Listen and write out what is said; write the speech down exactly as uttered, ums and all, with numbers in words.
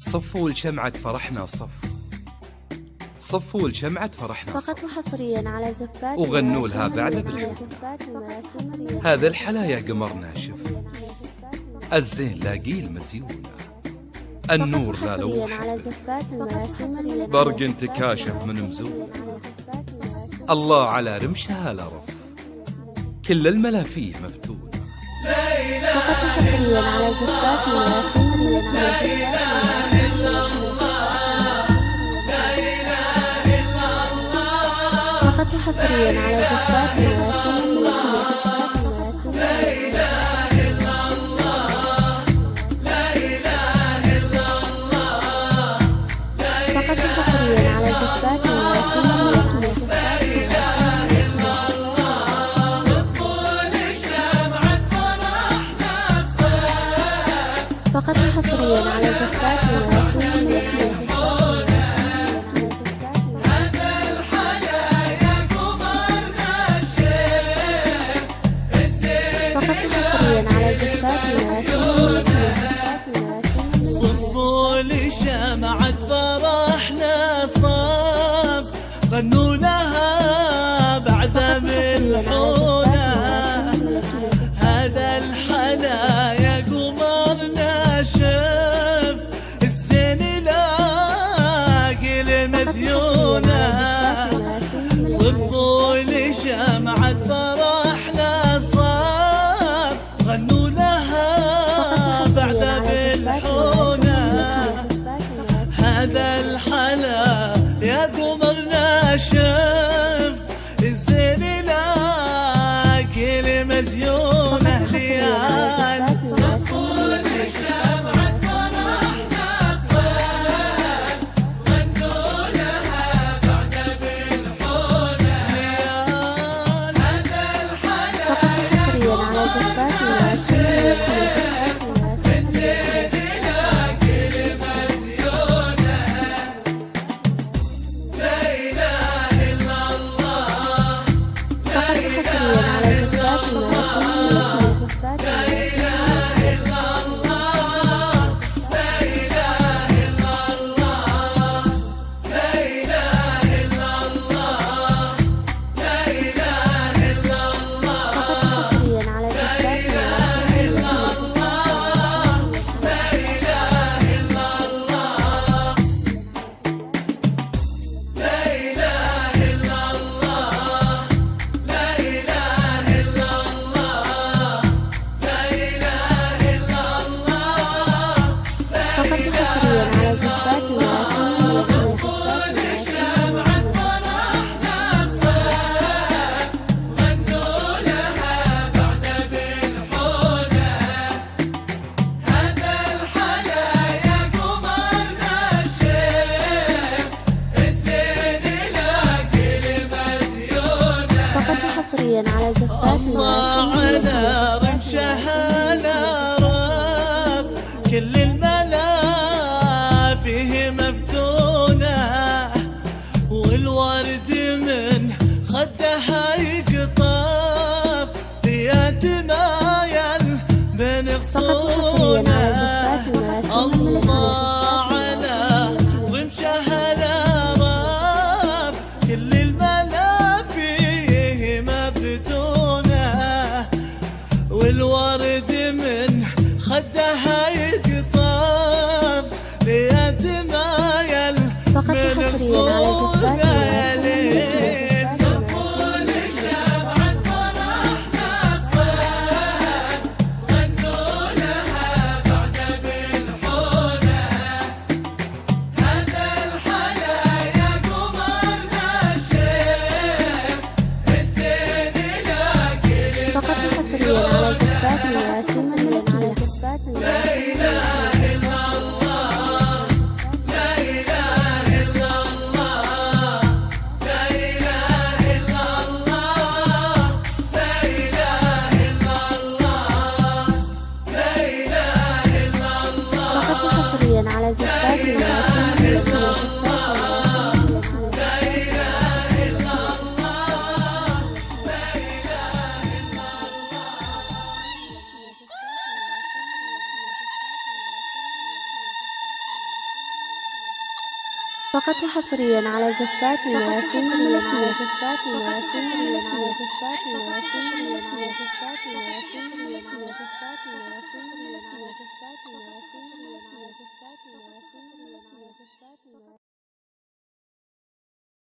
صفوا لشمعة فرحنا صف، صفوا لشمعة فرحنا فقط وحصريا على زفات وغنوا لها بعد بالحب. هذا الحلا يا قمر ناشف، الزين لاقي المزيونة، النور لا لوح برق انتكاشف من مزون، الله على رمشها لا رف، كل الملا فيه مفتونة. فقط وحصريا على زفات المراسم الملكية. فقط وحصريا على زفات المراسم الملكية. فقط وحصريا على زفات المراسم الملكية. فقط وحصريا على زفات المراسم الملكية. هذا الحلا يا قمرنا الشيخ الزين، فقط وحصريا على زفات المراسم الملكية. صبوا لشمعة فرحنا صف، غنوا لها بعد ملحونة. هذا الحلا يا قمرنا شف، الزين لاقي المزيونة. صبوا لشمعة فرحنا صف، غنوا لها بعد بالحونة. هذا الحلا يا قمرنا شف، الزين لاقي المزيونة. ليال صفوا لشمعة فرحنا صف، غنوا لها بعد بالحونة. ليال هذا الحلا فقط وحصريا على زفات المراسم الملكية. الزين لاقي المزيونة. لا إله إلا الله، فقط وحصريا على زفات المراسم الملكية. لا إله إلا الله، لا إله إلا الله، لا إله إلا الله، لا إله إلا الله. فقط وحصريا على زفات المراسم الملكية. فقط وحصريا على زفات المراسم الملكية. شمعة فرحنا صف، غنوا لها بعد بالحونة. هذا الحلا يا قمرنا الشيخ، الزين لاقي المزيونة. فقط وحصريا على زفات المراسم الله على الملكية. رمشها لا رف، كل الملا فيه مفتونة. والورد من خدها يقطف، بيد مايل من فقط وحصريا على غصونة. زفات المراسم الملكية. الله على رمشها لا رف، كل الملا فيه مفتونة. والورد من خدها يقطف، بيد مايل فقط من وحصريا على زفات المراسم الملكية. صفوا لشمعة فرحنا صف، غنوا لها بعد بالحونة. هذا الحلا يا قمرنا الشيخ، الزين لاقي فقط وحصريا على زفات المراسم الملكية. لا إله إلا الله، لا إله إلا الله، لا إله إلا الله، لا إله إلا الله، لا إله إلا الله. فقط وحصريا على زفات المراسم الملكية. فقط وحصريا على زفات المراسيم الملكية. زفات المراسيم الملكية. زفات المراسيم الملكية. زفات المراسيم الملكية. زفات المراسيم الملكية. زفات المراسيم